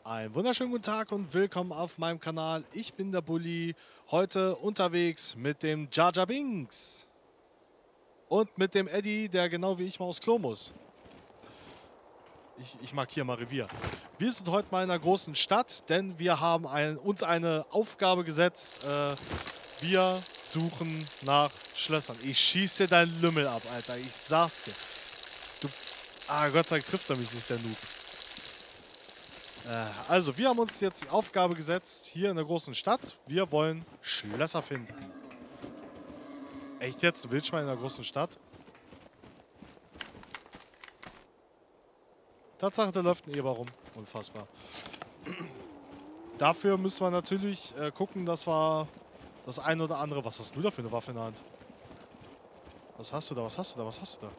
Einen wunderschönen guten Tag und willkommen auf meinem Kanal. Ich bin der Bulli, heute unterwegs mit dem Jar Jar Binks und mit dem Eddie, der genau wie ich mal aufs Klo muss. Ich markiere mal Revier. Wir sind heute mal in einer großen Stadt, denn wir haben uns eine Aufgabe gesetzt. Wir suchen nach Schlössern. Ich schieße dir deinen Lümmel ab, Alter. Ich sag's dir. Gott sei Dank trifft er mich nicht, der Noob. Also, wir haben uns jetzt die Aufgabe gesetzt, hier in der großen Stadt. Wir wollen Schlösser finden. Echt jetzt? Du willst mal in der großen Stadt? Tatsache, da läuft ein Eber rum. Unfassbar. Dafür müssen wir natürlich gucken, dass wir das eine oder andere... Was hast du da für eine Waffe in der Hand? Was hast du da? Was hast du da? Was hast du da?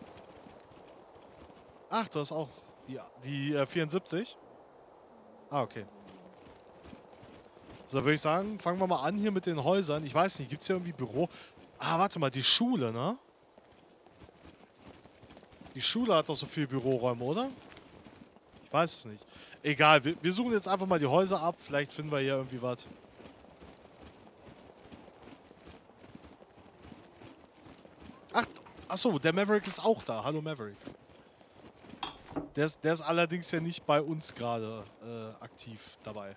Ach, du hast auch die 74? Ah, okay. So, würde ich sagen, fangen wir mal an hier mit den Häusern. Ich weiß nicht, gibt es hier irgendwie Büro? Ah, warte mal, die Schule, ne? Die Schule hat doch so viele Büroräume, oder? Ich weiß es nicht. Egal, wir suchen jetzt einfach mal die Häuser ab. Vielleicht finden wir hier irgendwie was. Achso, der Maverick ist auch da. Hallo Maverick. Der ist allerdings ja nicht bei uns gerade aktiv dabei.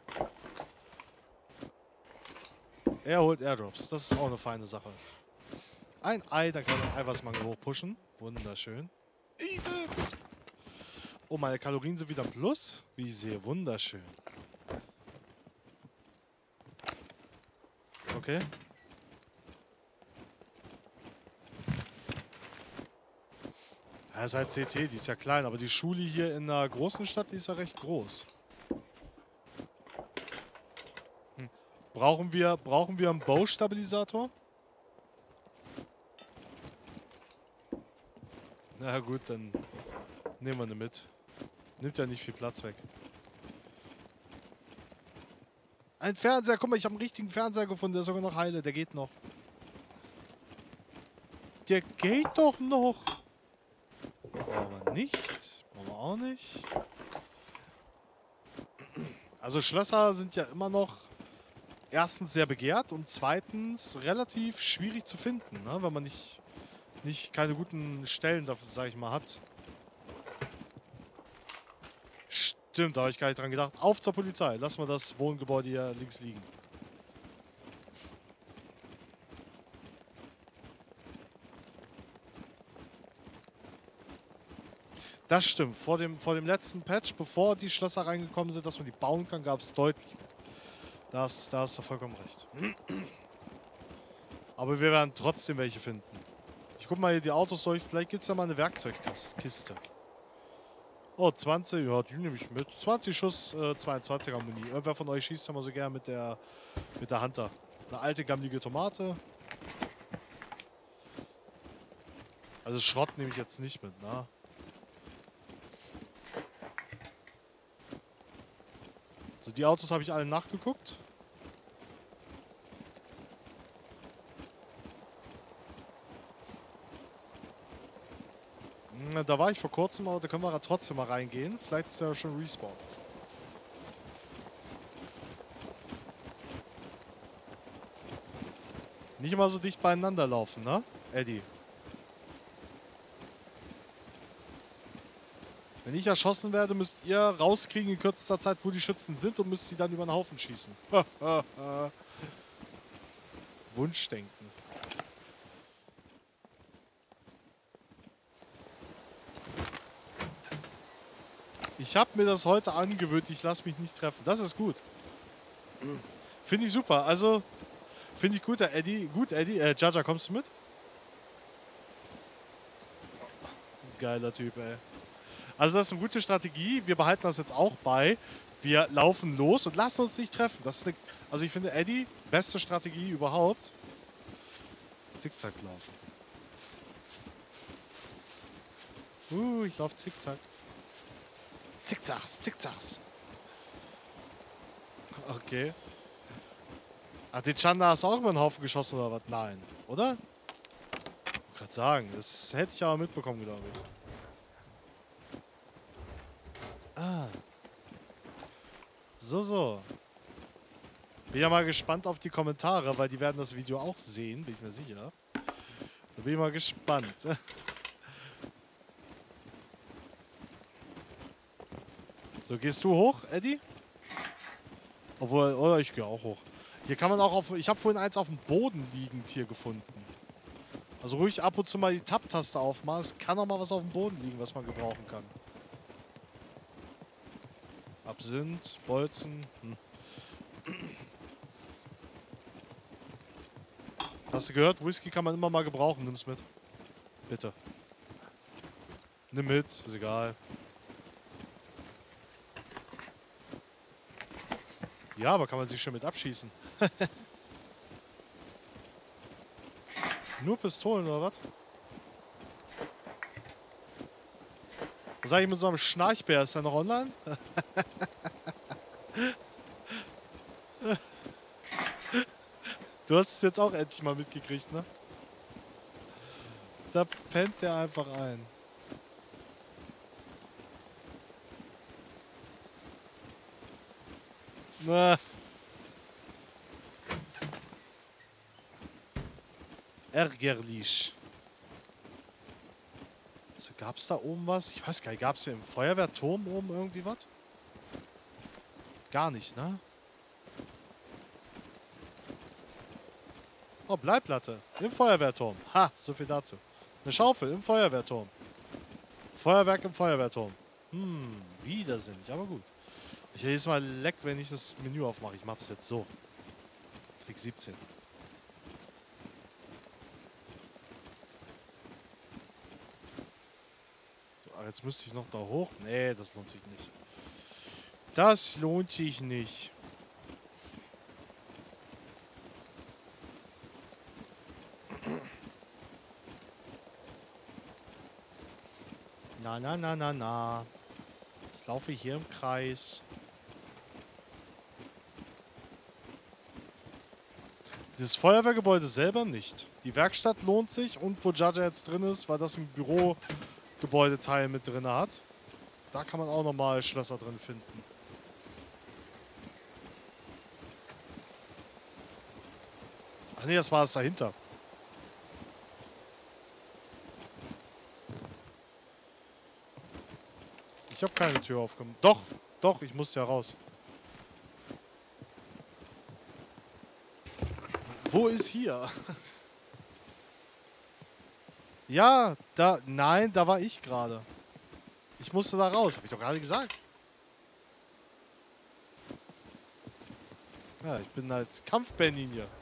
Er holt Airdrops. Das ist auch eine feine Sache. Ein Ei, dann kann ich Eiweißmangel hochpushen. Wunderschön. Eat it! Oh, meine Kalorien sind wieder im Plus. Wie ich sehe, wunderschön. Okay. Ja, ist halt CT, die ist ja klein, aber die Schule hier in einer großen Stadt, die ist ja recht groß. Brauchen wir einen Bow-Stabilisator? Na gut, dann nehmen wir eine mit. Nimmt ja nicht viel Platz weg. Ein Fernseher, guck mal, ich habe einen richtigen Fernseher gefunden, der ist sogar noch heile, der geht noch. Der geht doch noch. Brauchen wir nicht. Brauchen wir auch nicht. Also Schlösser sind ja immer noch erstens sehr begehrt und zweitens relativ schwierig zu finden, ne? Wenn man nicht keine guten Stellen dafür, sag ich mal, hat. Stimmt, da habe ich gar nicht dran gedacht. Auf zur Polizei. Lass mal das Wohngebäude hier links liegen. Das stimmt. Vor dem letzten Patch, bevor die Schlösser reingekommen sind, dass man die bauen kann, gab es deutlich. Da hast du vollkommen recht. Aber wir werden trotzdem welche finden. Ich guck mal hier die Autos durch. Vielleicht gibt es ja mal eine Werkzeugkiste. Oh, 20. Ja, die nehme ich mit. 20 Schuss, 22er Muni. Irgendwer von euch schießt ja mal so gerne mit der Hunter. Eine alte, gammelige Tomate. Also Schrott nehme ich jetzt nicht mit, ne? So, die Autos habe ich alle nachgeguckt. Da war ich vor kurzem, aber da können wir trotzdem mal reingehen. Vielleicht ist er schon respawned. Nicht immer so dicht beieinander laufen, ne, Eddie? Wenn ich erschossen werde, müsst ihr rauskriegen in kürzester Zeit, wo die Schützen sind und müsst sie dann über den Haufen schießen. Wunschdenken. Ich habe mir das heute angewöhnt, ich lasse mich nicht treffen. Das ist gut. Finde ich super. Also, finde ich gut, Eddie. Gut, Eddie. Jaja, kommst du mit? Geiler Typ, ey. Also das ist eine gute Strategie. Wir behalten das jetzt auch bei. Wir laufen los und lassen uns nicht treffen. Das ist also ich finde, Eddie, beste Strategie überhaupt. Zickzack laufen. Ich laufe zickzack. Zickzacks, zickzacks. Okay. Hat den Chanda hast du auch über den Haufen geschossen oder was? Nein, oder? Ich kann sagen, das hätte ich aber mitbekommen, glaube ich. So. Bin ja mal gespannt auf die Kommentare, weil die werden das Video auch sehen, bin ich mir sicher. Da bin ich mal gespannt. So, gehst du hoch, Eddie? Obwohl, oder ich gehe auch hoch. Hier kann man auch auf... Ich habe vorhin eins auf dem Boden liegend hier gefunden. Also ruhig ab und zu mal die Tab-Taste aufmachen. Es kann auch mal was auf dem Boden liegen, was man gebrauchen kann. Absinth, Bolzen. Hast du gehört? Whisky kann man immer mal gebrauchen. Nimm's mit. Bitte. Nimm mit. Ist egal. Ja, aber kann man sich schon mit abschießen. Nur Pistolen oder was? Was sag ich mit so einem Schnarchbär? Ist er noch online? Du hast es jetzt auch endlich mal mitgekriegt, ne? Da pennt der einfach ein. Na. Ärgerlich. So, gab's da oben was? Ich weiß gar nicht, gab's hier im Feuerwehrturm oben irgendwie was? Gar nicht, ne? Oh, Bleiplatte. Im Feuerwehrturm. Ha, so viel dazu. Eine Schaufel im Feuerwehrturm. Feuerwerk im Feuerwehrturm. Widersinnig, aber gut. Ich jedes Mal leck, wenn ich das Menü aufmache. Ich mache das jetzt so. Trick 17. So, ach, jetzt müsste ich noch da hoch. Nee, das lohnt sich nicht. Das lohnt sich nicht. Na, na, na, na, na. Ich laufe hier im Kreis. Dieses Feuerwehrgebäude selber nicht. Die Werkstatt lohnt sich und wo Jaja jetzt drin ist, weil das ein Bürogebäudeteil mit drin hat. Da kann man auch nochmal Schlösser drin finden. Ach nee, das war es dahinter. Ich habe keine Tür aufgemacht. Doch, doch, ich musste ja raus. Wo ist hier? Ja, da, nein, da war ich gerade. Ich musste da raus, habe ich doch gerade gesagt. Ja, ich bin halt Kampfbernin hier.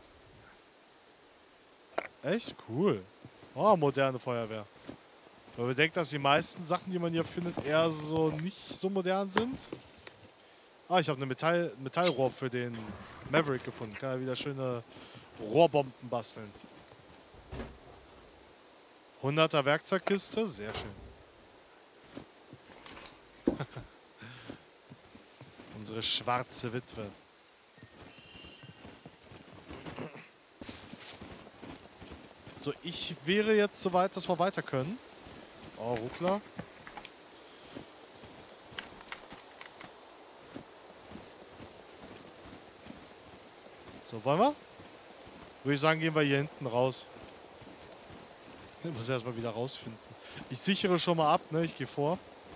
Echt? Cool. Oh, moderne Feuerwehr. Weil wir denken, dass die meisten Sachen, die man hier findet, eher so nicht so modern sind. Ah, ich habe eine Metallrohr für den Maverick gefunden. Kann ja wieder schöne Rohrbomben basteln. 100er Werkzeugkiste, sehr schön. Unsere schwarze Witwe. So, ich wäre jetzt soweit, dass wir weiter können. Oh, Ruckler. So, wollen wir? Würde ich sagen, gehen wir hier hinten raus. Ich muss erstmal wieder rausfinden. Ich sichere schon mal ab, ne? Ich gehe vor.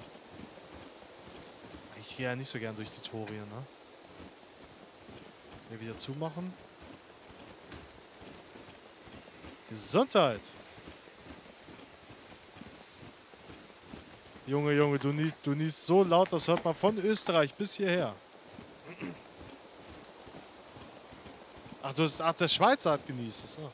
Ich gehe ja nicht so gern durch die Tore hier, ne? Hier wieder zumachen. Gesundheit! Junge, Junge, du niest so laut, das hört man von Österreich bis hierher. Ach, der Schweizer hat genießt. So.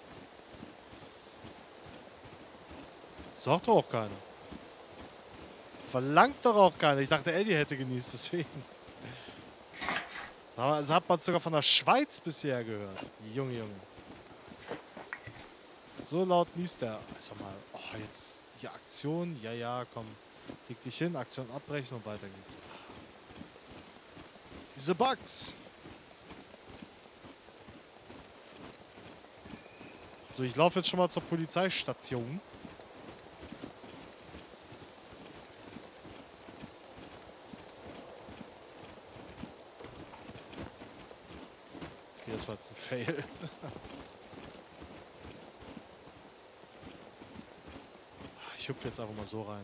Sagt doch auch keiner. Verlangt doch auch keiner. Ich dachte, Eddie hätte genießt, deswegen. Also hat man sogar von der Schweiz bisher gehört. Junge, Junge. So laut niest er. Also mal, oh, jetzt hier Aktion. Ja, ja, komm. Leg dich hin, Aktion abbrechen und weiter geht's. Diese Bugs. So, ich laufe jetzt schon mal zur Polizeistation. Okay, das war jetzt ein Fail. Ich hüpfe jetzt einfach mal so rein.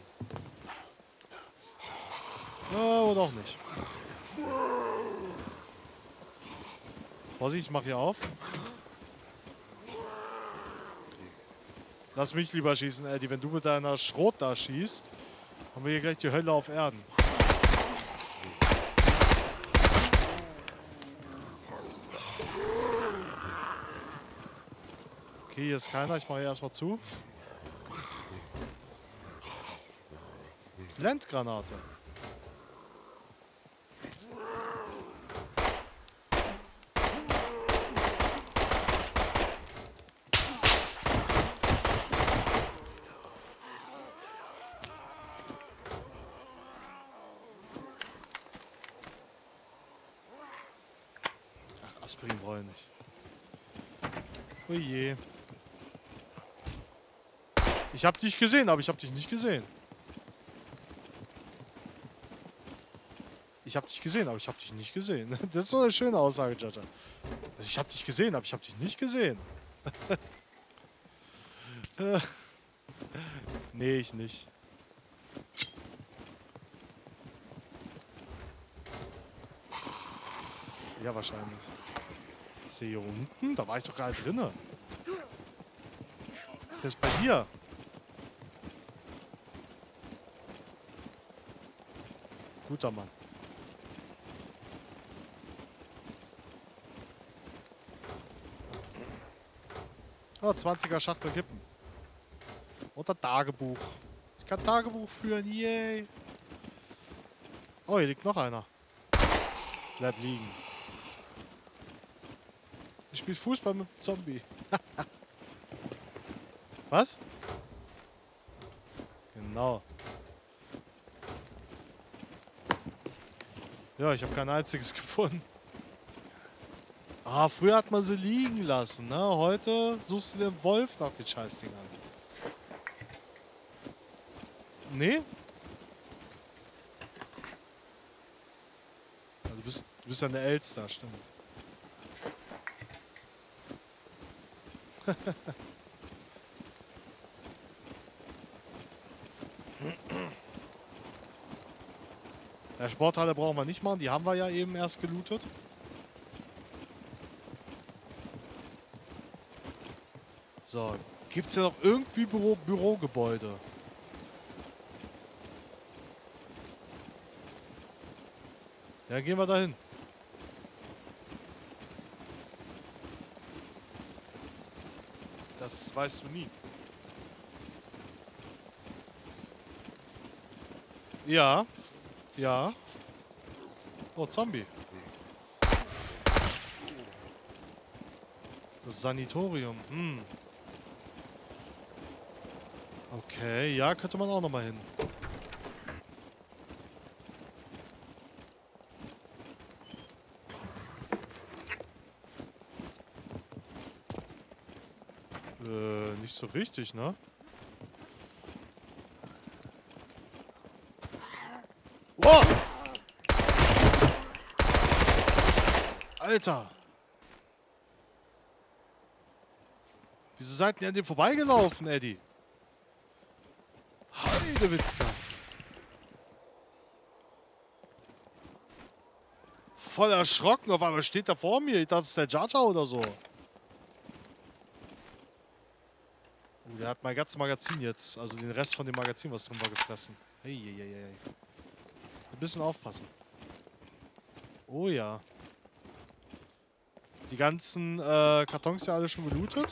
Oder auch nicht. Vorsicht, ich mach hier auf. Lass mich lieber schießen, Eddie. Wenn du mit deiner Schrot da schießt, haben wir hier gleich die Hölle auf Erden. Okay, hier ist keiner. Ich mache hier erstmal zu. Blendgranate. Ach, Aspirin brauche ich nicht. Oje. Ich hab dich gesehen, aber ich hab dich nicht gesehen. Ich hab dich gesehen, aber ich hab dich nicht gesehen. Das ist so eine schöne Aussage, Jaja. Also ich hab dich gesehen, aber ich hab dich nicht gesehen. Nee, ich nicht. Ja, wahrscheinlich. Ist der hier unten? Da war ich doch gerade drinne. Der ist bei dir. Guter Mann. Oh, 20er Schachtel kippen. Oder Tagebuch. Ich kann Tagebuch führen, yay. Oh, hier liegt noch einer. Bleib liegen. Ich spiele Fußball mit einem Zombie. Was? Genau. Ja, ich habe kein einziges gefunden. Ah, früher hat man sie liegen lassen, ne? Heute suchst du den Wolf nach den Scheißdingern. Nee? Ja, du bist ja eine Elster, stimmt. Ja, Sporthalle brauchen wir nicht machen, die haben wir ja eben erst gelootet. So, gibt's ja noch irgendwie Bürogebäude? Ja, gehen wir dahin. Das weißt du nie. Ja. Ja. Oh, Zombie. Das Sanatorium. Hm. Okay, ja, könnte man auch noch mal hin. Nicht so richtig, ne? Oh! Alter! Wieso seid ihr an dem vorbeigelaufen, Eddie? Heidewitzka! Voll erschrocken, auf einmal steht er vor mir. Ich dachte, das ist der Jaja oder so. Der hat mein ganzes Magazin jetzt, also den Rest von dem Magazin, was drin war, gefressen. Hey. Ein bisschen aufpassen. Oh ja. Die ganzen Kartons ja alle schon gelootet.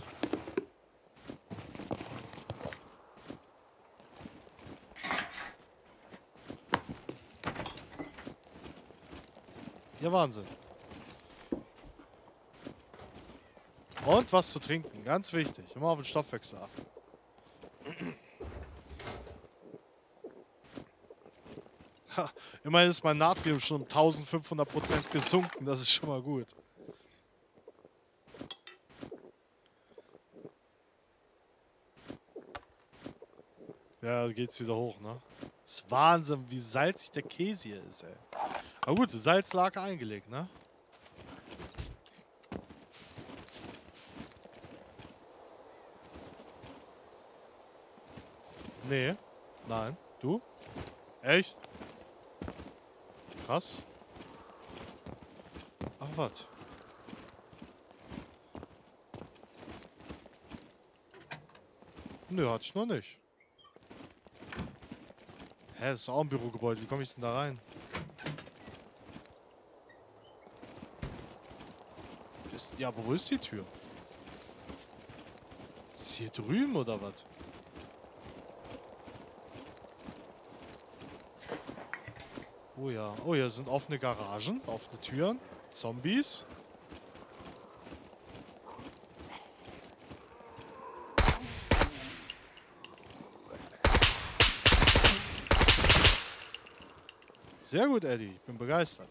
Ja, Wahnsinn. Und was zu trinken, ganz wichtig. Immer auf den Stoffwechsel achten. Ha, immerhin ist mein Natrium schon 1500% gesunken, das ist schon mal gut. Ja, geht's wieder hoch, ne? Das ist Wahnsinn, wie salzig der Käse hier ist, ey. Aber gut, Salz lag eingelegt, ne? Nee. Nein. Du? Echt? Krass. Ach, was? Nö, hatte ich noch nicht. Hä, das ist auch ein Bürogebäude. Wie komme ich denn da rein? Ja, aber wo ist die Tür? Ist hier drüben oder was? Oh ja. Oh, hier sind offene Garagen, offene Türen, Zombies. Sehr gut, Eddie. Ich bin begeistert.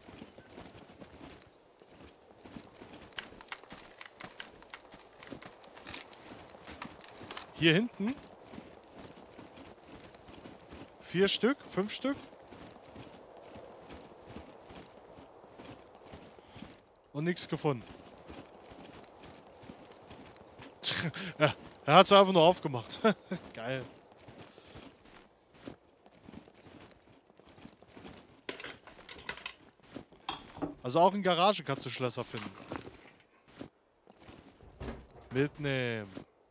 Hier hinten 4 Stück, 5 Stück. Und nichts gefunden. Ja, er hat es einfach nur aufgemacht. Geil. Also auch in Garagen kannst du Schlösser finden. Mitnehmen.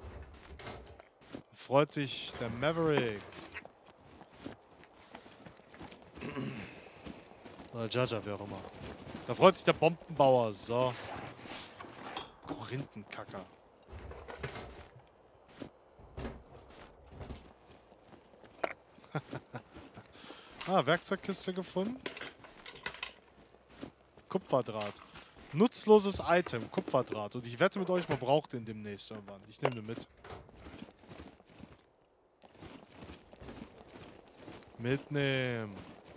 Freut sich der Maverick. Oder Jaja, wer auch immer. Da freut sich der Bombenbauer. So. Korinthenkacker. Werkzeugkiste gefunden. Kupferdraht. Nutzloses Item. Kupferdraht. Und ich wette mit euch, man braucht den demnächst irgendwann. Ich nehme den mit. Mitnehmen.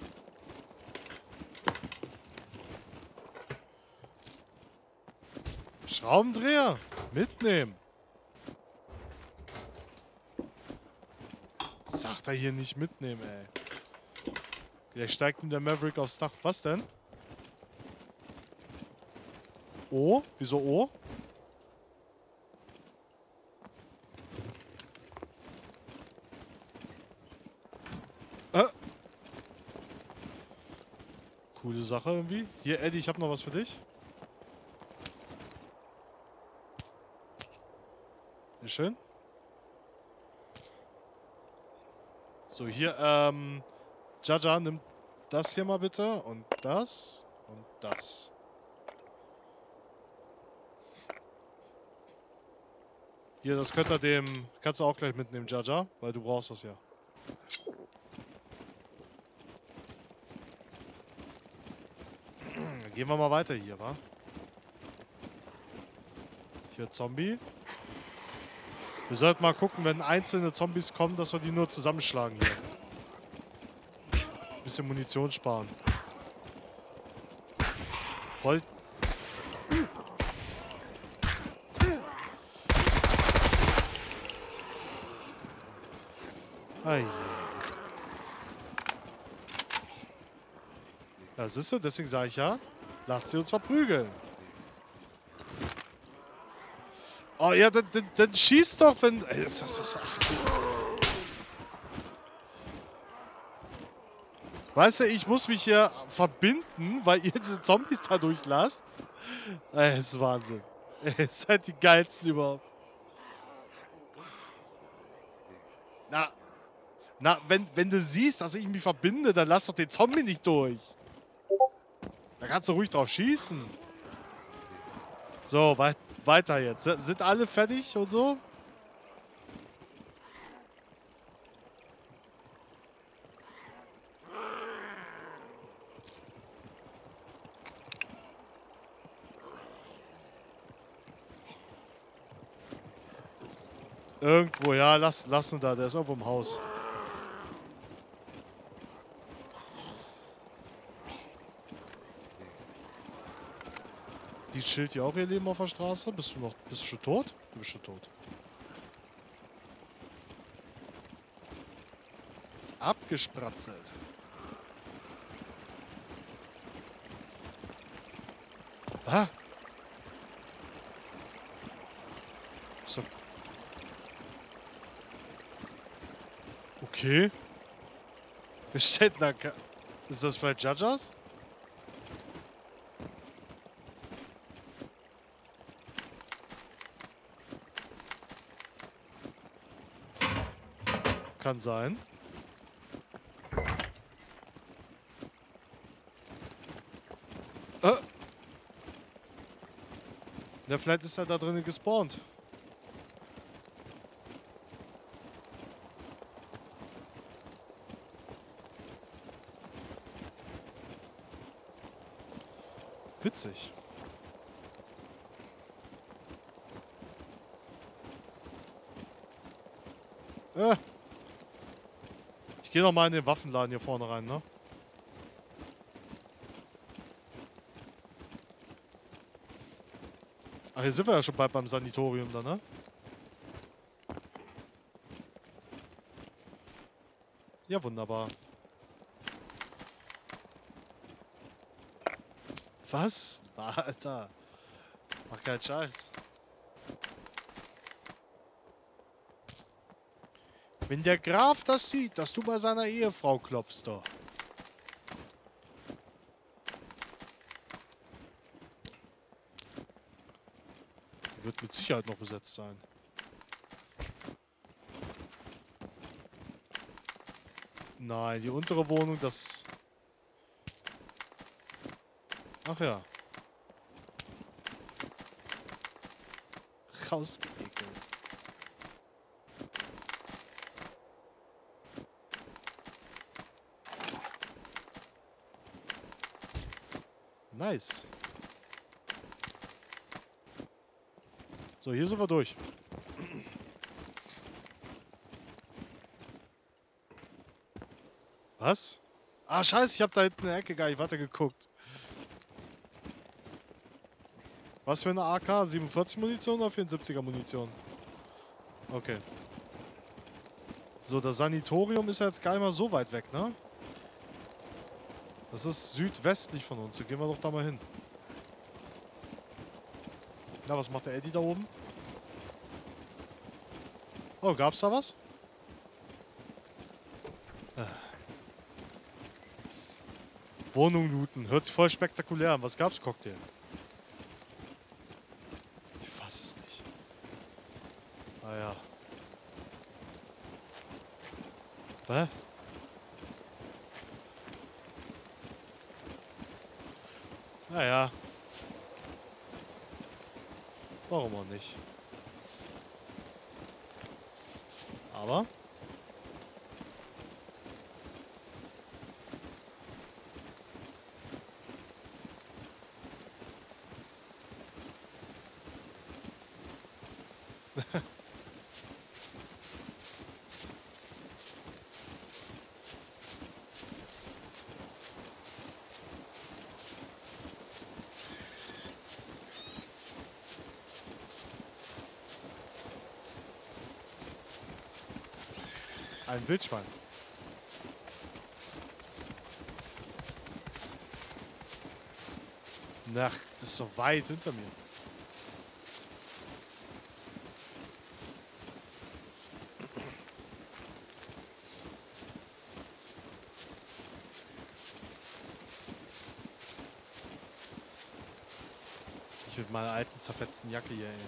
Schraubendreher. Mitnehmen. Sagt er hier nicht mitnehmen, ey. Gleich steigt ihm der Maverick aufs Dach. Was denn? O? Wieso O? Coole Sache irgendwie. Hier, Eddie, ich habe noch was für dich. Sehr schön. So, hier, Jaja, nimm das hier mal bitte. Und das. Und das. Hier, das könnt ihr dem... Kannst du auch gleich mitnehmen, Jaja. Weil du brauchst das ja. Dann gehen wir mal weiter hier, wa? Hier, Zombie. Wir sollten mal gucken, wenn einzelne Zombies kommen, dass wir die nur zusammenschlagen hier. Bisschen Munition sparen. Voll. Ei. Ja, siehst du, deswegen sage ich ja, lasst sie uns verprügeln. Oh ja, dann schieß doch, wenn... Weißt du, ich muss mich hier verbinden, weil ihr diese Zombies da durchlasst. Das ist Wahnsinn. Ihr seid die geilsten überhaupt. Na, wenn du siehst, dass ich mich verbinde, dann lass doch den Zombie nicht durch. Da kannst du ruhig drauf schießen. So, weiter jetzt. Sind alle fertig und so? Irgendwo, ja, lass ihn da, der ist irgendwo im Haus. Die chillt hier auch ihr Leben auf der Straße. Bist du schon tot? Du bist schon tot. Abgespratzelt. Ah! So. Okay. Wer steht da? Ist das bei Judges? Kann sein. Ja, vielleicht ist er da drinnen gespawnt. Witzig. Ich gehe noch mal in den Waffenladen hier vorne rein, ne? Ach, hier sind wir ja schon bald beim Sanatorium da, ne? Ja, wunderbar. Was? Na, Alter. Mach keinen Scheiß. Wenn der Graf das sieht, dass du bei seiner Ehefrau klopfst, doch. Die wird mit Sicherheit noch besetzt sein. Nein, die untere Wohnung, das... Ach ja. Rausgeekelt. Nice. So, hier sind wir durch. Was? Ah, scheiße, ich hab da hinten in der Ecke gar nicht weitergeguckt. Was für eine AK? 47 Munition oder 74er Munition? Okay. So, das Sanatorium ist ja jetzt gar nicht mal so weit weg, ne? Das ist südwestlich von uns. So gehen wir doch da mal hin. Na, was macht der Eddie da oben? Oh, gab's da was? Wohnung looten. Hört sich voll spektakulär an. Was gab's, Cocktail? Ich fass es nicht. Ah ja. Was? Naja. Warum auch nicht? Aber... Ein Wildschwein. Na, das ist so weit hinter mir. Ich mit meiner alten zerfetzten Jacke hier, ey.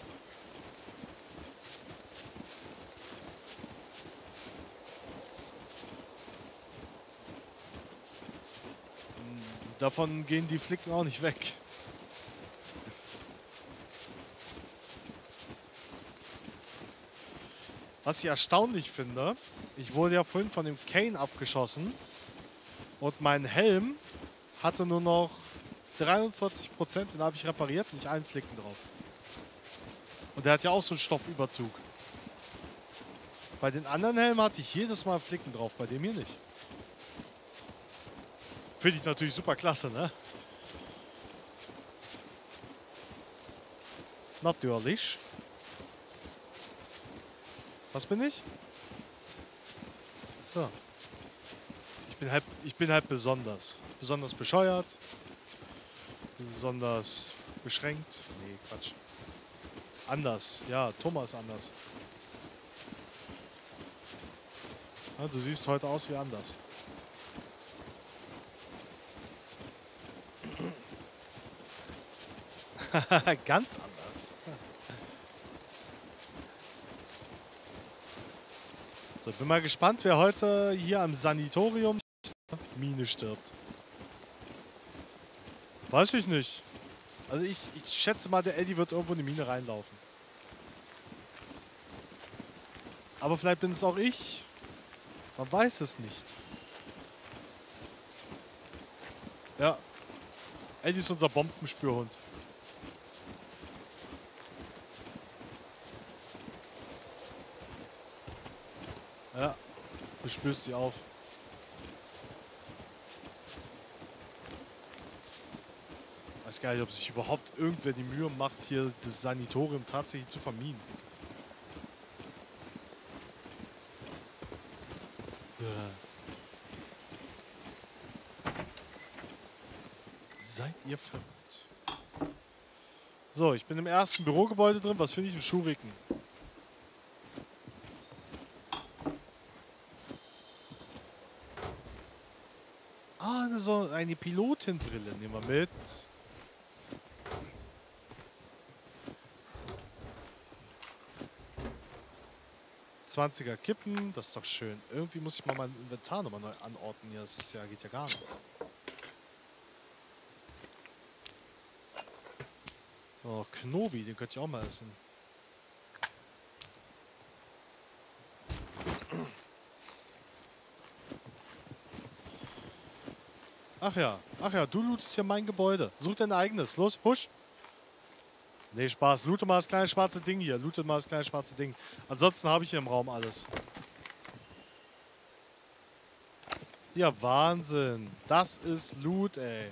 Davon gehen die Flicken auch nicht weg. Was ich erstaunlich finde, ich wurde ja vorhin von dem Kane abgeschossen und mein Helm hatte nur noch 43%, den habe ich repariert, nicht einen Flicken drauf. Und der hat ja auch so einen Stoffüberzug. Bei den anderen Helmen hatte ich jedes Mal Flicken drauf, bei dem hier nicht. Finde ich natürlich super klasse, ne? Natürlich. Was bin ich? So. Ich bin halt besonders. Besonders bescheuert. Besonders beschränkt. Nee, Quatsch. Anders. Ja, Thomas anders. Ja, du siehst heute aus wie anders. Ganz anders. So, bin mal gespannt, wer heute hier am Sanatorium Mine stirbt. Weiß ich nicht. Also ich schätze mal, der Eddie wird irgendwo in die Mine reinlaufen. Aber vielleicht bin es auch ich. Man weiß es nicht. Ja. Eddie ist unser Bombenspürhund. Ja. Du spürst sie auf. Weiß gar nicht, ob sich überhaupt irgendwer die Mühe macht, hier das Sanatorium tatsächlich zu verminen. Seid ihr verrückt? So, ich bin im ersten Bürogebäude drin. Was finde ich? Ein Schuriken. Ah, so eine Pilotenbrille. Nehmen wir mit. $20er Kippen. Das ist doch schön. Irgendwie muss ich mal mein Inventar nochmal neu anordnen hier. Das ist ja, geht ja gar nicht. Oh, Knobi, den könnt ihr auch mal essen. Ach ja, du lootest hier mein Gebäude. Such dein eigenes. Los, husch. Nee, Spaß. Loote mal das kleine schwarze Ding hier. Loote mal das kleine schwarze Ding. Ansonsten habe ich hier im Raum alles. Ja, Wahnsinn. Das ist Loot, ey.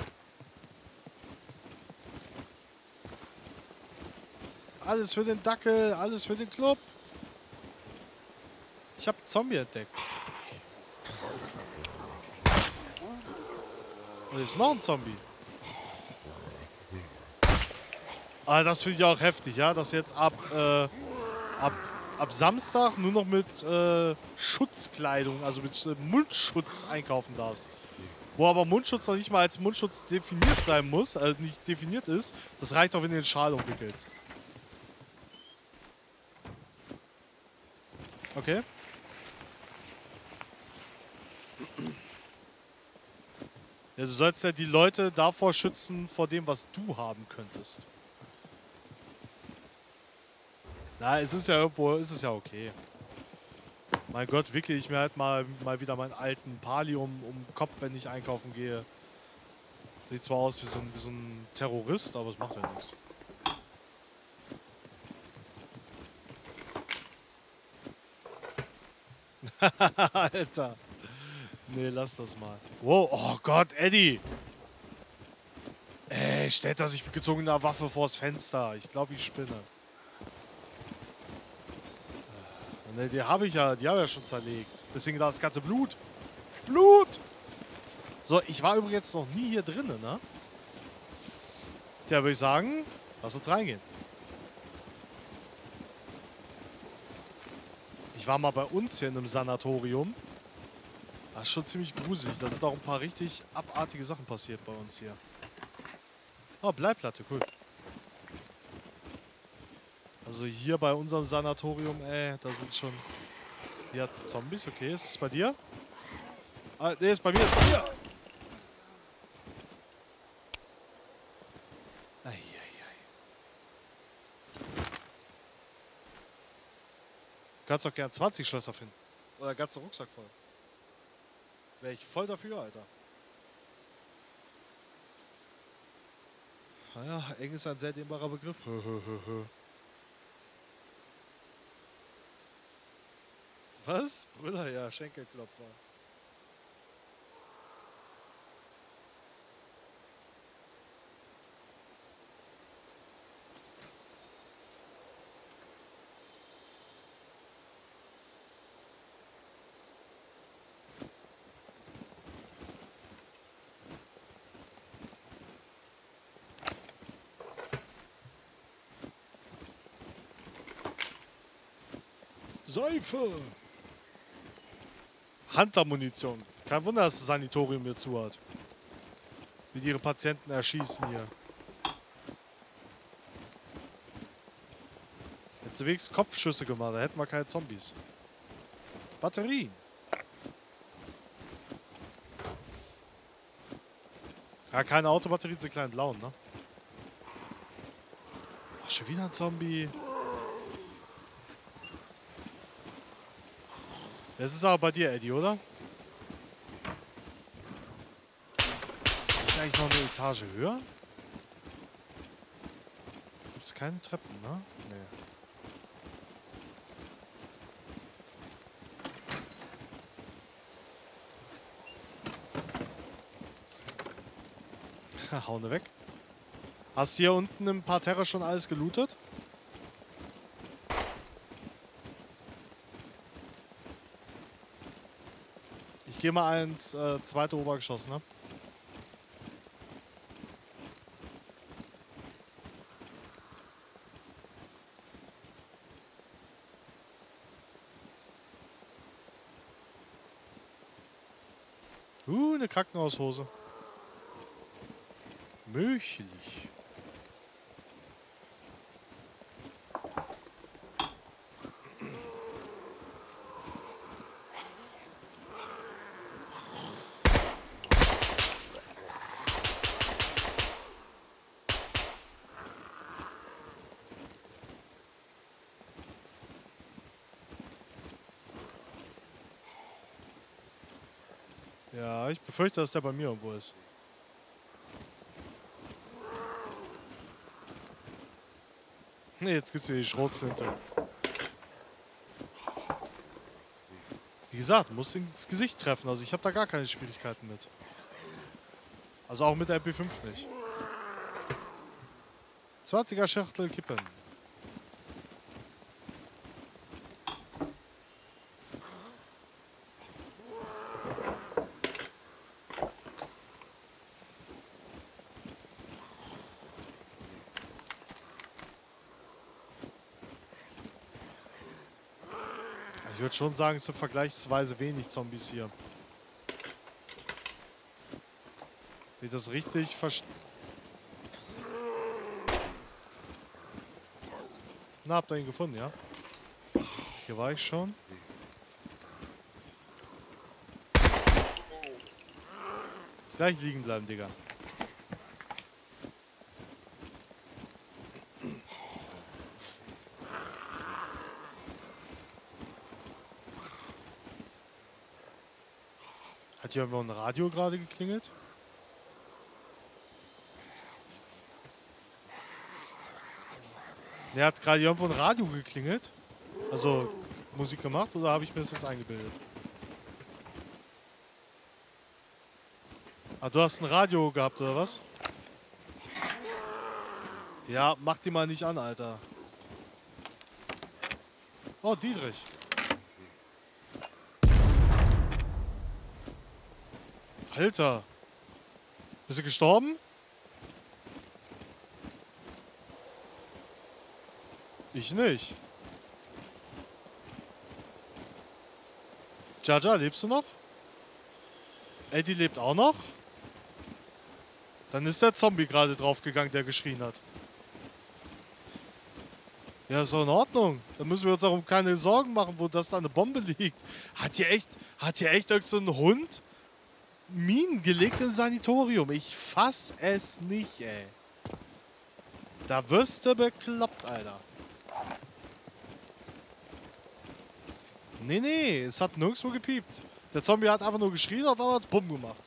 Alles für den Dackel, alles für den Club. Ich habe Zombie entdeckt. Da ist noch ein Zombie. Ah, das finde ich auch heftig, ja, dass jetzt ab Samstag nur noch mit Schutzkleidung, also mit Mundschutz einkaufen darfst. Wo aber Mundschutz noch nicht mal als Mundschutz definiert sein muss, also nicht definiert ist. Das reicht auch, wenn du den Schal umwickelst. Okay. Ja, du sollst ja die Leute davor schützen, vor dem, was du haben könntest. Na, es ist ja irgendwo, ist es ja okay. Mein Gott, wickel ich mir halt mal wieder meinen alten Pali um den Kopf, wenn ich einkaufen gehe. Sieht zwar aus wie so ein Terrorist, aber es macht ja nichts. Alter. Nee, lass das mal. Wow, oh Gott, Eddie. Ey, stellt er sich mit gezogener Waffe vors Fenster. Ich glaube, ich spinne. Ne, die habe ich ja schon zerlegt. Deswegen da das ganze Blut. Blut! So, ich war übrigens noch nie hier drinnen, ne? Tja, würde ich sagen, lass uns reingehen. Ich war mal bei uns hier in einem Sanatorium. Das ist schon ziemlich gruselig. Da sind auch ein paar richtig abartige Sachen passiert bei uns hier. Oh, Bleiplatte, cool. Also hier bei unserem Sanatorium, ey, da sind schon... Hier hat's Zombies, okay. Ist es bei dir? Ah, nee, ist bei mir, ist bei mir! Eieiei. Du kannst doch gern 20 Schlösser finden. Oder einen ganzen Rucksack voll. Wäre ich voll dafür, Alter. Naja, eng ist ein sehr dehnbarer Begriff. Was? Brüller, ja, Schenkelklopfer. Seife! Hunter-Munition. Kein Wunder, dass das Sanatorium hier zu hat. Wie die ihre Patienten erschießen hier. Hätten sie wenigstens Kopfschüsse gemacht, da hätten wir keine Zombies. Batterien. Ja, keine Autobatterien, diese kleinen blauen, ne? Ach, schon wieder ein Zombie. Das ist aber bei dir, Eddie, oder? Ist eigentlich noch eine Etage höher? Gibt es keine Treppen, ne? Nee. Hau ne weg. Hast du hier unten im Parterre schon alles gelootet? Ich gehe mal ins zweite Obergeschoss, ne? Eine Krankenhaushose. Möglich. Ja, ich befürchte, dass der bei mir irgendwo ist. Ne, jetzt gibt's hier die Schrotflinte. Wie gesagt, muss ins Gesicht treffen. Also ich habe da gar keine Schwierigkeiten mit. Also auch mit der MP5 nicht. 20er Schachtel kippen. Ich würde schon sagen, es sind vergleichsweise wenig Zombies hier. Wenn ich das richtig verstehe. Na, habt ihr ihn gefunden, ja? Hier war ich schon. Jetzt gleich liegen bleiben, Digga. Hat hier irgendwo ein Radio gerade geklingelt? Ne, hat gerade irgendwo ein Radio geklingelt? Also Musik gemacht oder habe ich mir das jetzt eingebildet? Ah, du hast ein Radio gehabt oder was? Ja, mach die mal nicht an, Alter. Oh, Dietrich. Alter. Bist du gestorben? Ich nicht. Jaja, lebst du noch? Eddie lebt auch noch? Dann ist der Zombie gerade draufgegangen, der geschrien hat. Ja, ist doch in Ordnung. Dann müssen wir uns auch um keine Sorgen machen, wo das da eine Bombe liegt. Hat hier echt irgend so ein Hund Minen gelegt im Sanatorium? Ich fass es nicht, ey. Da wirst du bekloppt, Alter. Nee, es hat nirgendwo gepiept. Der Zombie hat einfach nur geschrien, auf einmal hat's Bumm gemacht.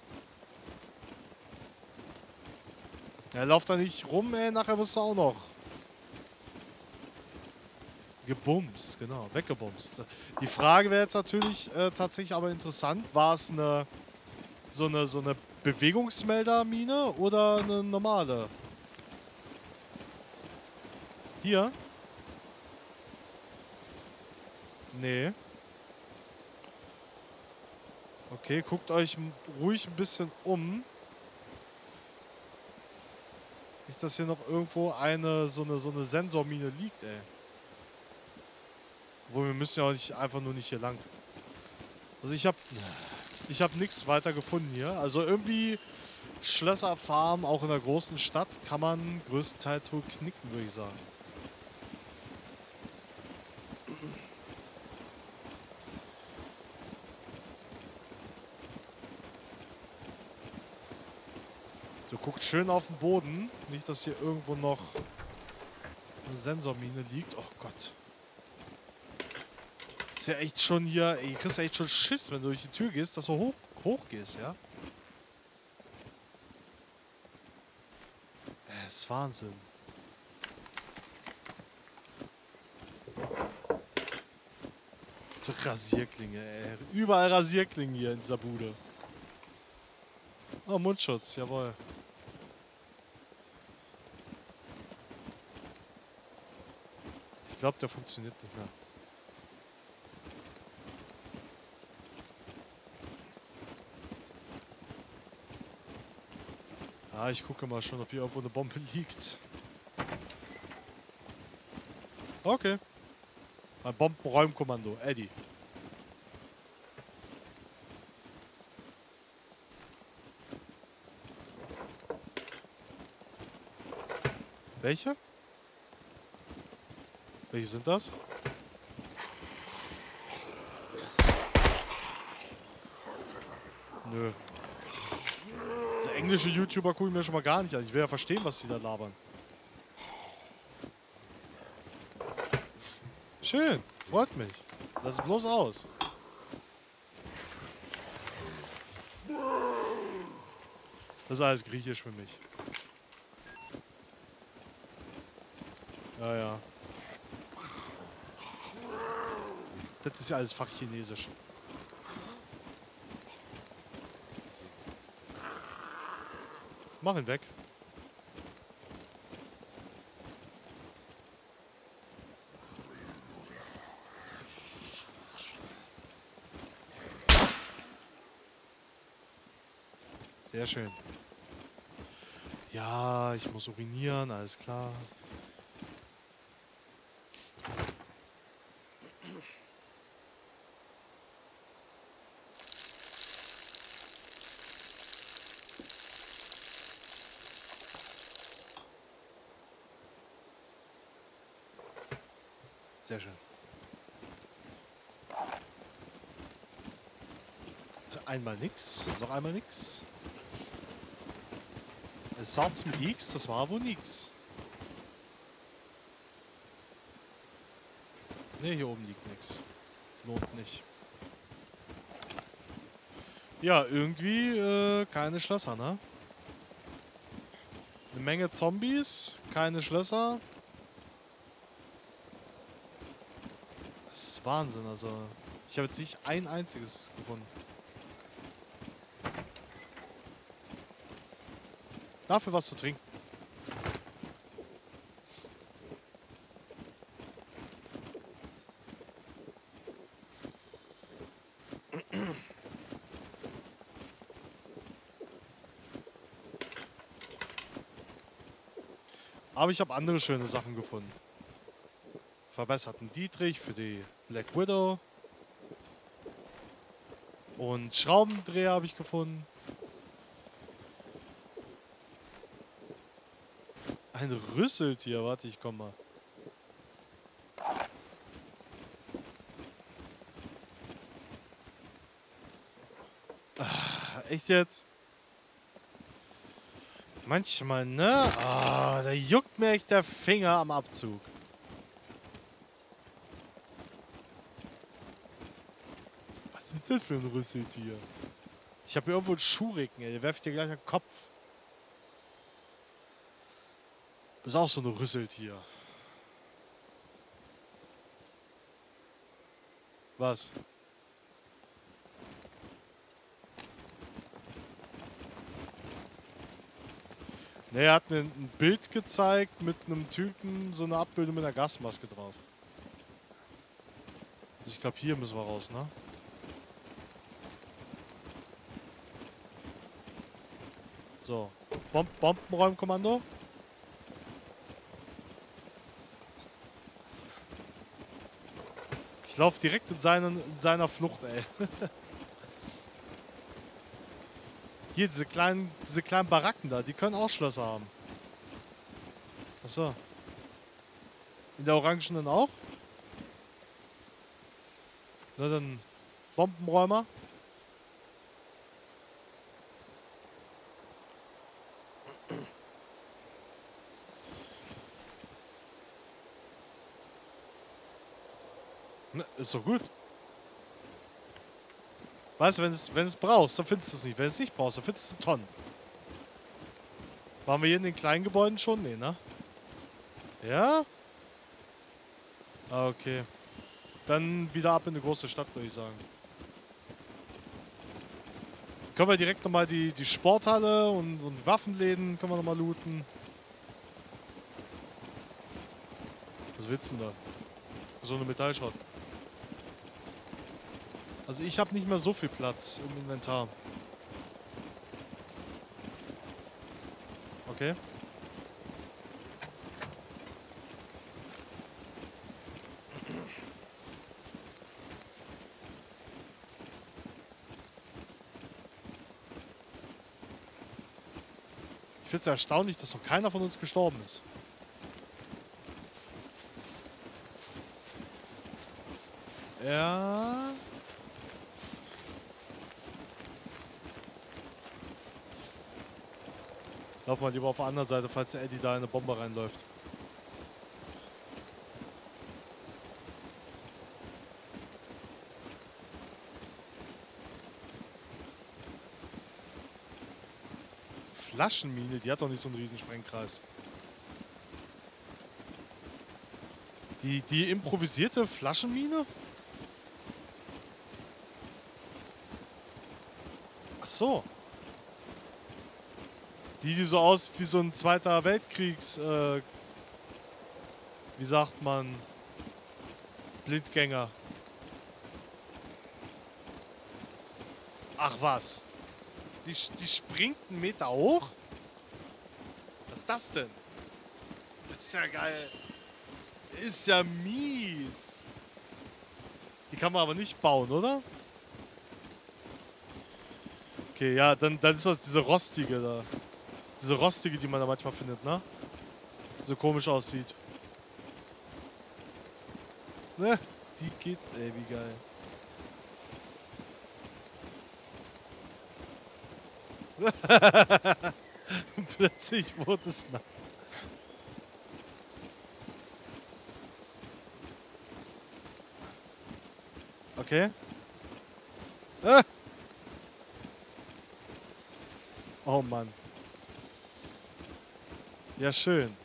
Er läuft da nicht rum, ey, nachher wirst du auch noch gebumst, genau, weggebumst. Die Frage wäre jetzt natürlich tatsächlich aber interessant, war es so eine Bewegungsmelder-Mine oder eine normale? Hier? Nee. Okay, guckt euch ruhig ein bisschen um. Nicht, dass hier noch irgendwo so eine Sensormine liegt, ey. Wo wir müssen ja auch nicht einfach nur nicht hier lang. Also ich hab nichts weiter gefunden hier. Also irgendwie Schlösserfarm, auch in der großen Stadt, kann man größtenteils wohl knicken, würde ich sagen. So, guckt schön auf den Boden. Nicht, dass hier irgendwo noch eine Sensormine liegt. Oh Gott. Das ist ja echt schon hier... Ey, du kriegst ja echt schon Schiss, wenn du durch die Tür gehst, dass du hoch gehst, ja? Das ist Wahnsinn. So Rasierklinge, ey. Überall Rasierklingen hier in dieser Bude. Oh, Mundschutz, jawohl. Ich glaube, der funktioniert nicht mehr. Ah, ich gucke mal schon, ob hier irgendwo eine Bombe liegt. Okay. Ein Bombenräumkommando, Eddie. Welche? Welche sind das? Nö. Diese englische YouTuber gucke ich mir schon mal gar nicht an. Ich will ja verstehen, was die da labern. Schön. Freut mich. Lass es bloß aus. Das ist alles griechisch für mich. Ja, ja. Das ist ja alles Fachchinesisch. Mach ihn weg. Sehr schön. Ja, ich muss urinieren, alles klar. Sehr schön. Einmal nix, noch einmal nix. Satz mit X, das war wohl nix. Ne, hier oben liegt nix. Lohnt nicht. Ja, irgendwie keine Schlösser, ne? Eine Menge Zombies, keine Schlösser. Das ist Wahnsinn, also. Ich habe jetzt nicht ein einziges gefunden. Dafür was zu trinken. Aber ich habe andere schöne Sachen gefunden. Verbesserten Dietrich für die Black Widow. Und Schraubendreher habe ich gefunden. Ein Rüsseltier, warte, ich komm mal. Ah, echt jetzt? Manchmal, ne? Ah, da juckt mir echt der Finger am Abzug. Was ist das für ein Rüsseltier? Ich habe hier irgendwo einen Schuhrecken, ey. Der werft dir gleich an den Kopf. Das ist auch so ein Rüsseltier. Was? Ne, er hat mir ein Bild gezeigt mit einem Typen, so eine Abbildung mit einer Gasmaske drauf. Also ich glaube, hier müssen wir raus, ne? So. Bombenräumkommando. Ich laufe direkt in seiner Flucht, ey. Hier, diese kleinen Baracken da, die können auch Schlösser haben. Achso. In der Orangenen auch? Na dann, Bombenräumer. Ne, ist doch gut. Weißt du, wenn es brauchst, dann findest du es nicht. Wenn es nicht brauchst, dann findest du Tonnen. Waren wir hier in den kleinen Gebäuden schon? Nee, ne? Ja? Ah, okay. Dann wieder ab in eine große Stadt, würde ich sagen. Können wir direkt nochmal die Sporthalle und Waffenläden können wir nochmal looten. Was willst du denn da? So eine Metallschrott. Also ich habe nicht mehr so viel Platz im Inventar. Okay. Ich finde es erstaunlich, dass noch keiner von uns gestorben ist. Ja. Lauf mal lieber auf der anderen Seite, falls der Eddie da in eine Bombe reinläuft. Flaschenmine, die hat doch nicht so einen riesen Sprengkreis. Die improvisierte Flaschenmine? Ach so. Die so aussieht wie so ein Zweiter Weltkriegs, wie sagt man, Blindgänger. Ach was. Die springt 1 Meter hoch? Was ist das denn? Das ist ja geil. Ist ja mies. Die kann man aber nicht bauen, oder? Okay, ja, dann ist das diese rostige da. Diese rostige, die man da manchmal findet, ne? Die so komisch aussieht. Ne? Die geht's, ey, wie geil. Plötzlich wurde es Nacht. Okay. Ah! Oh Mann. Ja, schön.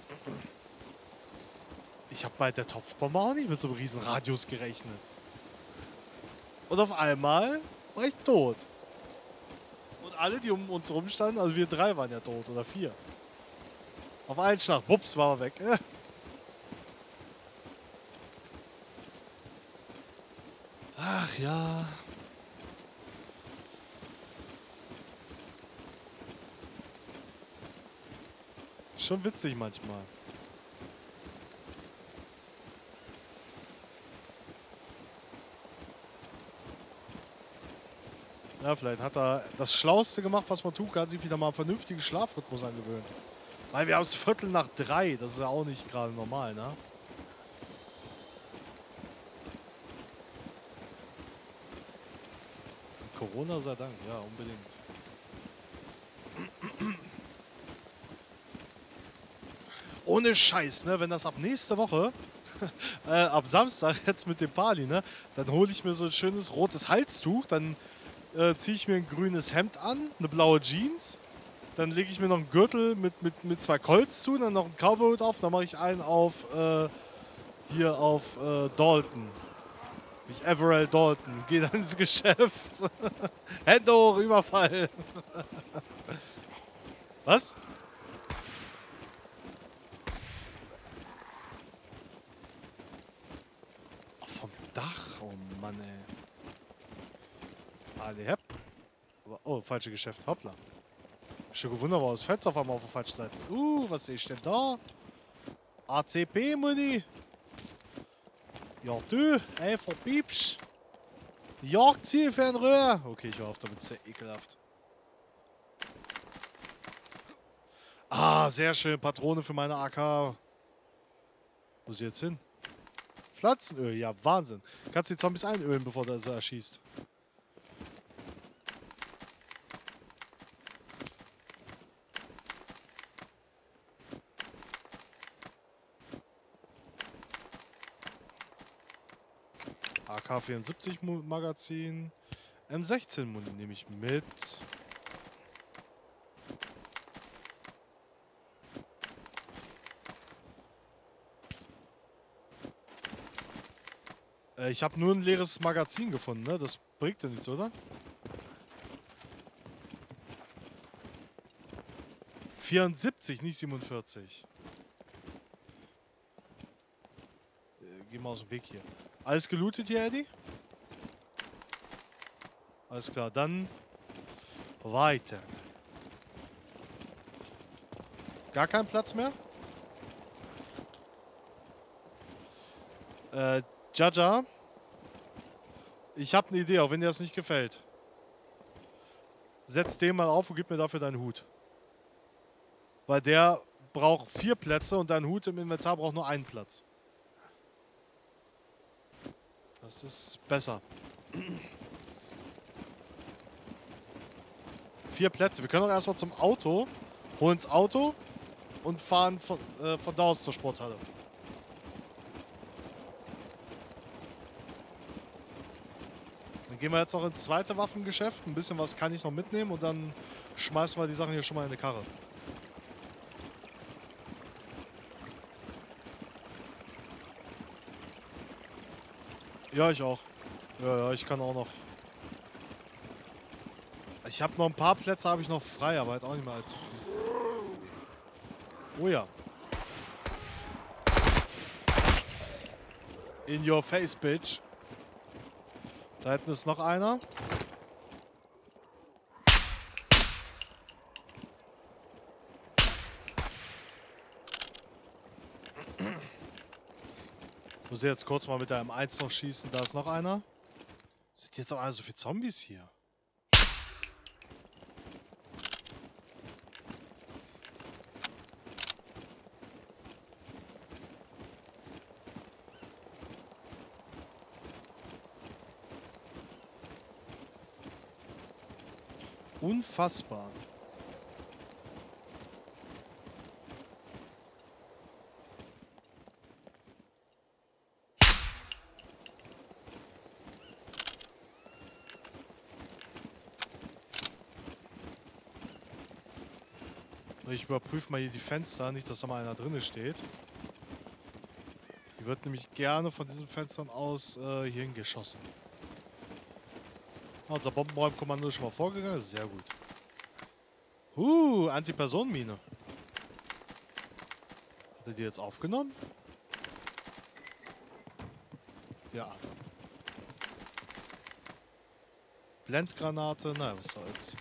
Ich habe bei der Topfbombe auch nicht mit so einem riesen Radius gerechnet. Und auf einmal war ich tot. Und alle, die um uns rumstanden, also wir 3 waren ja tot, oder 4. Auf einen Schlag, bups, war er weg. Ach ja. Schon witzig manchmal. Ja, vielleicht hat er das Schlauste gemacht, was man tun kann, sich wieder mal einen vernünftigen Schlafrhythmus angewöhnt. Weil wir haben es 2:45, das ist ja auch nicht gerade normal, ne? Corona sei Dank, ja, unbedingt. Ohne Scheiß, ne? Wenn das ab nächste Woche, ab Samstag jetzt mit dem Pali, ne? Dann hole ich mir so ein schönes rotes Halstuch, dann ziehe ich mir ein grünes Hemd an, eine blaue Jeans, dann lege ich mir noch einen Gürtel mit 2 Colts zu, dann noch einen Cowboy auf, dann mache ich einen auf, hier auf Dalton. Ich Everell Dalton, gehe dann ins Geschäft. Hände hoch, Überfall. Was? Oh, vom Dach, oh Mann, ey. Alle hepp. Oh, falsche Geschäft, hoppla. Schon gewundert, warum das Fenster auf einmal auf der falschen Seite ist. Was sehe ich denn da? ACP-Muni. Ja, du, ey, verpiepsch. Jagdziel für ein Röhr. Okay, ich hör auf, damit ist sehr ekelhaft. Ah, sehr schön. Patrone für meine AK. Wo ist sie jetzt hin? Pflanzenöl, ja, Wahnsinn. Kannst die Zombies einölen, bevor du sie erschießt. AK-74 Magazin. M16 Muni nehme ich mit. Ich habe nur ein leeres Magazin gefunden, ne? Das bringt ja nichts, oder? 74, nicht 47. Geh mal aus dem Weg hier. Alles gelootet hier, Eddie? Alles klar, dann weiter. Gar keinen Platz mehr? Jaja, ich habe eine Idee, auch wenn dir das nicht gefällt. Setz den mal auf und gib mir dafür deinen Hut. Weil der braucht 4 Plätze und dein Hut im Inventar braucht nur einen Platz. Das ist besser. 4 Plätze. Wir können doch erstmal zum Auto, holen ins Auto und fahren von da aus zur Sporthalle. Dann gehen wir jetzt noch ins zweite Waffengeschäft. Ein bisschen was kann ich noch mitnehmen und dann schmeißen wir die Sachen hier schon mal in die Karre. Ja, ich auch. Ja, ich kann auch noch. Ich habe noch ein paar Plätze, habe ich noch frei, aber halt auch nicht mehr allzu viel. Oh ja. In your face, bitch. Da hinten ist noch einer. Muss ich jetzt kurz mal mit der M1 noch schießen. Da ist noch einer. Sind jetzt auch alle so viele Zombies hier? Unfassbar. Ich überprüfe mal hier die Fenster, nicht, dass da mal einer drinne steht. Die wird nämlich gerne von diesen Fenstern aus hier hingeschossen. Unser Bombenräumkommando ist schon mal vorgegangen, das ist sehr gut. Antipersonenmine. Hat er die jetzt aufgenommen? Ja, hat er. Blendgranate, naja, was soll's.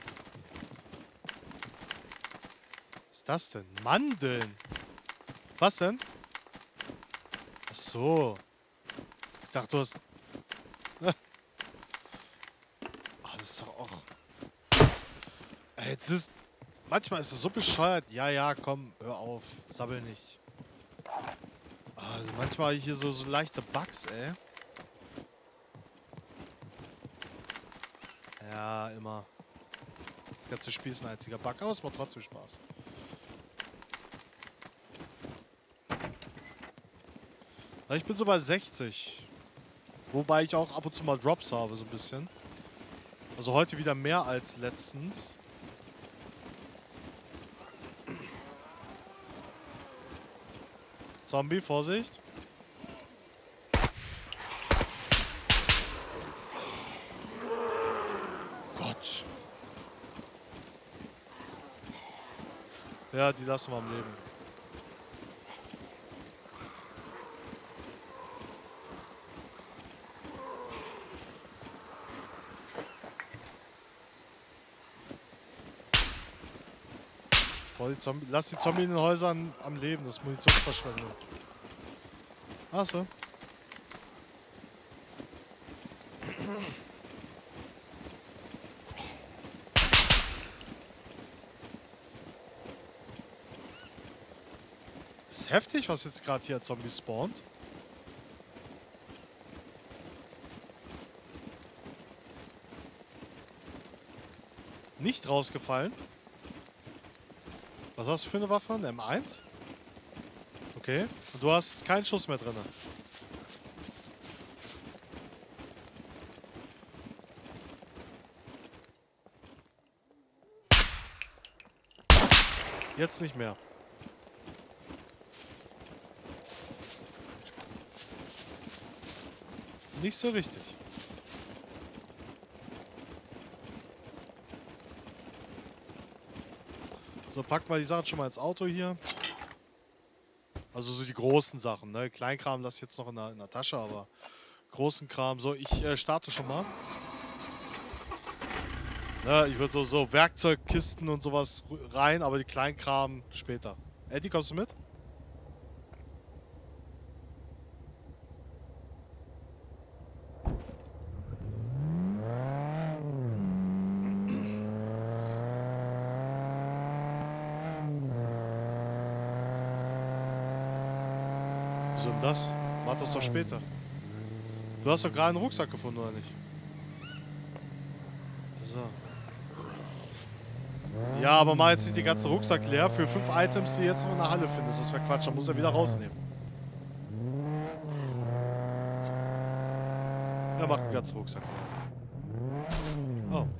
Was ist das denn? Mandeln! Was denn? Ach so. Ich dachte, du hast... Ah, das ist doch auch... Jetzt ist... Manchmal ist es so bescheuert. Ja, ja, komm, hör auf. Sabbel nicht. Also manchmal hier so leichte Bugs, ey. Ja, immer. Das ganze Spiel ist ein einziger Bug, aber es macht trotzdem Spaß. Ich bin so bei 60. Wobei ich auch ab und zu mal Drops habe, so ein bisschen. Also heute wieder mehr als letztens. Zombie, Vorsicht. Gott. Ja, die lassen wir am Leben. Lass die Zombie in den Häusern am Leben, das ist Munitionsverschwendung. Achso. Das ist heftig, was jetzt gerade hier Zombies spawnt. Nicht rausgefallen. Was hast du für eine Waffe? Eine M1? Okay. Und du hast keinen Schuss mehr drin. Jetzt nicht mehr. Nicht so richtig. So, pack mal die Sachen schon mal ins Auto hier. Also so die großen Sachen, ne? Kleinkram lass ich jetzt noch in der Tasche, aber großen Kram. So, ich starte schon mal. Ne, ich würde so Werkzeugkisten und sowas rein, aber die Kleinkram später. Eddie, kommst du mit? Wieso denn das? Mach das doch später. Du hast doch gerade einen Rucksack gefunden, oder nicht? So. Ja, aber mach jetzt nicht den ganzen Rucksack leer für 5 Items, die du jetzt noch in der Halle findest. Das wäre Quatsch, dann muss er wieder rausnehmen. Er macht den ganzen Rucksack leer. Oh.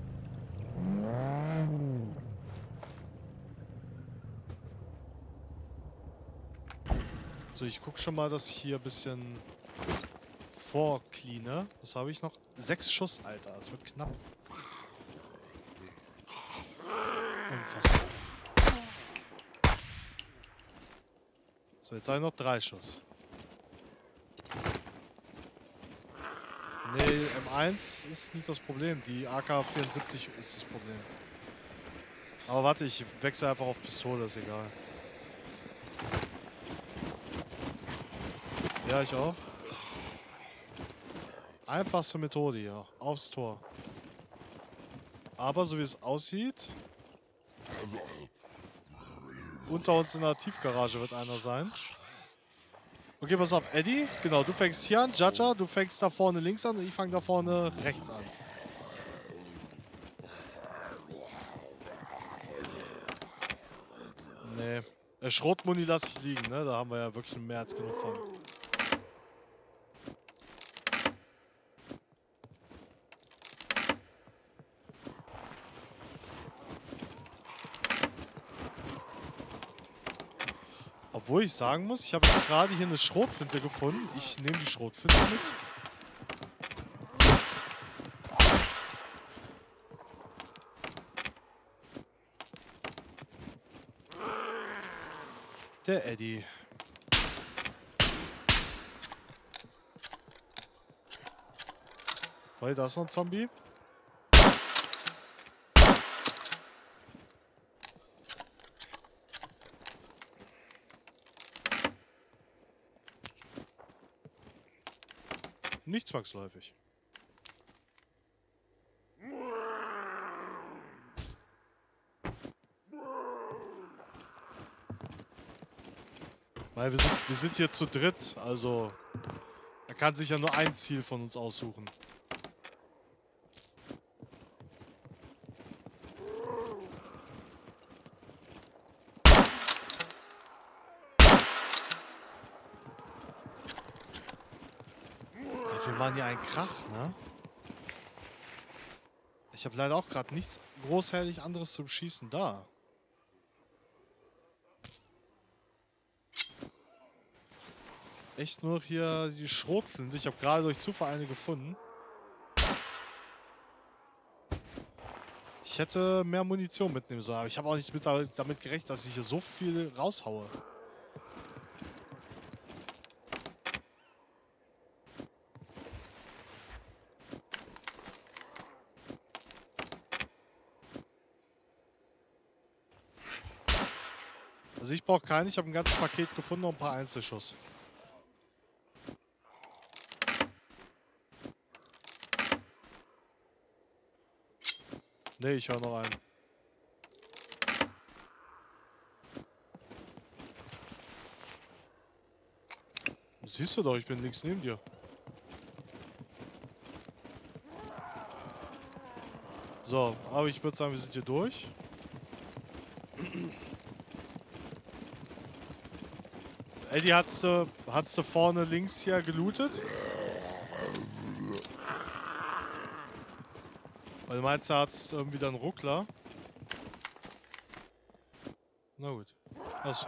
So, ich guck schon mal, dass ich hier ein bisschen vorcleane. Was habe ich noch? 6 Schuss, Alter. Das wird knapp. Unfassbar. So, jetzt habe ich noch 3 Schuss. Nee, M1 ist nicht das Problem. Die AK-74 ist das Problem. Aber warte, ich wechsle einfach auf Pistole, ist egal. Ja, ich auch. Einfachste Methode hier. Aufs Tor. Aber so wie es aussieht... Unter uns in der Tiefgarage wird einer sein. Okay, pass auf, Eddie. Genau, du fängst hier an. Jaja, du fängst da vorne links an und ich fange da vorne rechts an. Nee. Schrotmuni lasse ich liegen, ne? Da haben wir ja wirklich mehr als genug von. Obwohl ich sagen muss, ich habe jetzt gerade hier eine Schrotflinte gefunden. Ich nehme die Schrotflinte mit. Der Eddie. Weil da ist noch ein Zombie. Nicht zwangsläufig. Weil wir sind hier zu dritt, also er kann sich ja nur ein Ziel von uns aussuchen. Wir machen hier einen Krach, ne? Ich habe leider auch gerade nichts großartig anderes zum Schießen da. Echt nur hier die Schrotflinte. Ich habe gerade durch Zufall eine gefunden. Ich hätte mehr Munition mitnehmen sollen, aber ich habe auch nicht damit gerechnet, dass ich hier so viel raushaue. Also ich brauche keinen, ich habe ein ganzes Paket gefunden und ein paar Einzelschuss. Ne, ich höre noch einen. Siehst du doch, ich bin links neben dir. So, aber ich würde sagen, wir sind hier durch. Eddie, hast du vorne links hier gelootet? Weil du meinst, da hat's irgendwie dann Ruckler. Na gut. Achso.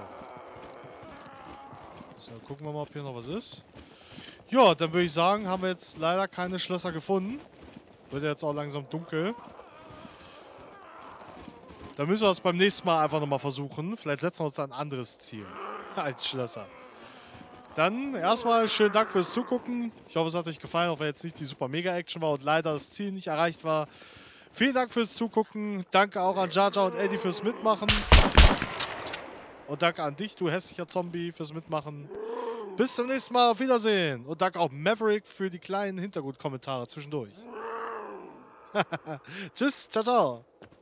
So, gucken wir mal, ob hier noch was ist. Ja, dann würde ich sagen, haben wir jetzt leider keine Schlösser gefunden. Wird ja jetzt auch langsam dunkel. Dann müssen wir es beim nächsten Mal einfach nochmal versuchen. Vielleicht setzen wir uns ein anderes Ziel als Schlösser. Dann erstmal schönen Dank fürs Zugucken. Ich hoffe, es hat euch gefallen, auch wenn jetzt nicht die super Mega-Action war und leider das Ziel nicht erreicht war. Vielen Dank fürs Zugucken. Danke auch an Jar Jar und Eddie fürs Mitmachen. Und danke an dich, du hässlicher Zombie, fürs Mitmachen. Bis zum nächsten Mal, auf Wiedersehen. Und danke auch Maverick für die kleinen Hintergrundkommentare zwischendurch. Tschüss, ciao, ciao.